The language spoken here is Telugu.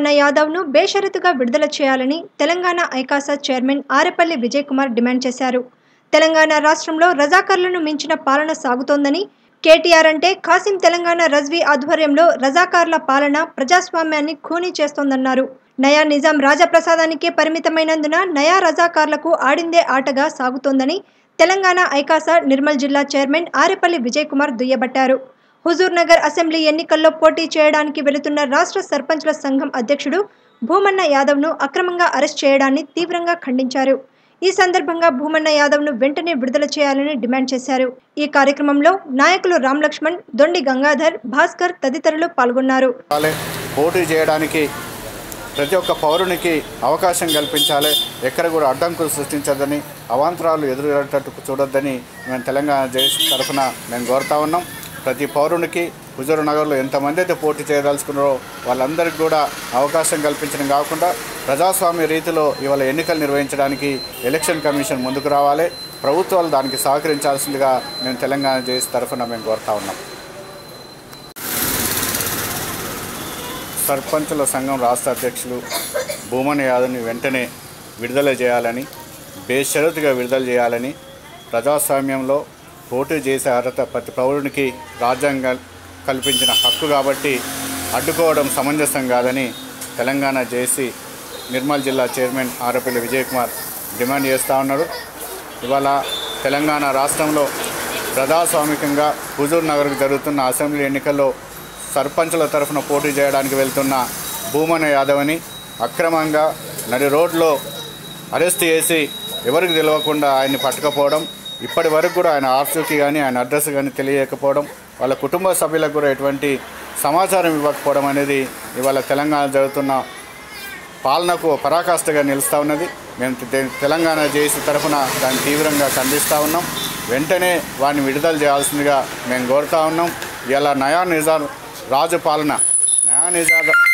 భూమన్న యాదవ్ను బేషరతుగా విడుదల చేయాలని తెలంగాణ ఐకాసా చైర్మన్ ఆరేపల్లి విజయ్ కుమార్ డిమాండ్ చేశారు. తెలంగాణ రాష్ట్రంలో రజాకార్లను మించిన పాలన సాగుతోందని, కేటీఆర్ అంటే కాసిం తెలంగాణ రజ్వీ ఆధ్వర్యంలో రజాకార్ల పాలన ప్రజాస్వామ్యాన్ని ఖూనీ చేస్తోందన్నారు. నయా నిజాం రాజప్రసాదానికే పరిమితమైనందున నయా రజాకార్లకు ఆడిందే ఆటగా సాగుతోందని తెలంగాణ ఐకాసా నిర్మల్ జిల్లా చైర్మన్ ఆరేపల్లి విజయ్ కుమార్ దుయ్యబట్టారు. హుజూర్ నగర్ అసెంబ్లీ ఎన్నికల్లో పోటీ చేయడానికి వెళుతున్న రాష్ట్ర సర్పంచ్ల సంఘం అధ్యక్షుడు భూమన్న యాదవ్ను అక్రమంగా అరెస్ట్ చేయడాన్ని తీవ్రంగా ఖండించారు. ఈ సందర్భంగా భూమన్న యాదవ్ను వెంటనే విడుదల చేయాలని డిమాండ్ చేశారు. ఈ కార్యక్రమంలో నాయకులు రామ్ లక్ష్మణ్, దొండి గంగాధర్, భాస్కర్ తదితరులు పాల్గొన్నారు. పోటీ చేయడానికి ప్రతి ఒక్క పౌరునికి అవకాశం కల్పించాలి, ఎక్కడ కూడా అడ్డంకులు సృష్టించద్దని, అవాంతరాలు ఎదురయ్యేటట్టు చూడొద్దని మేము తెలంగాణ జేఏసీ తరఫున మేము కోరుతా ఉన్నాం. ప్రతి పౌరునికి హుజూర్ నగర్లో ఎంతమంది అయితే పోటీ చేయదలుచుకున్నారో వాళ్ళందరికీ కూడా అవకాశం కల్పించడం కాకుండా ప్రజాస్వామ్య రీతిలో ఇవాళ ఎన్నికలు నిర్వహించడానికి ఎలక్షన్ కమిషన్ ముందుకు రావాలి. ప్రభుత్వాలు దానికి సహకరించాల్సిందిగా మేము తెలంగాణ జేఏసీ తరఫున మేము కోరుతా ఉన్నాం. సర్పంచుల సంఘం రాష్ట్ర అధ్యక్షులు భూమన్న యాదవ్ని వెంటనే విడుదల చేయాలని, బేషరతుగా విడుదల చేయాలని, ప్రజాస్వామ్యంలో పోటీ చేసే అర్హత ప్రతి పౌరునికి రాజ్యాంగం కల్పించిన హక్కు కాబట్టి అడ్డుకోవడం సమంజసం కాదని తెలంగాణ జేఏసీ నిర్మల్ జిల్లా చైర్మన్ ఆరేపల్లి విజయ్ కుమార్ డిమాండ్ చేస్తూ ఉన్నారు. ఇవాళ తెలంగాణ రాష్ట్రంలో ప్రజాస్వామికంగా హుజూర్ నగర్కు జరుగుతున్న అసెంబ్లీ ఎన్నికల్లో సర్పంచుల తరఫున పోటీ చేయడానికి వెళ్తున్న భూమన్న యాదవ్ని అక్రమంగా నడి రోడ్లో అరెస్ట్ చేసి ఎవరికి తెలియకుండా ఆయన్ని పట్టుకపోవడం, ఇప్పటి వరకు కూడా ఆయన ఆర్సీకి కానీ ఆయన అడ్రస్ కానీ తెలియకపోవడం, వాళ్ళ కుటుంబ సభ్యులకు కూడా ఎటువంటి సమాచారం ఇవ్వకపోవడం అనేది ఇవాళ తెలంగాణ జరుగుతున్న పాలనకు పరాకాష్ఠగా నిలుస్తూ ఉన్నది. మేము తెలంగాణ జేఏసీ తరఫున దాన్ని తీవ్రంగా ఖండిస్తూ ఉన్నాం. వెంటనే వారిని విడుదల చేయాల్సిందిగా మేము కోరుతా ఉన్నాం. ఇలా నయా నిజాం రాజు పాలన, నయా నిజాం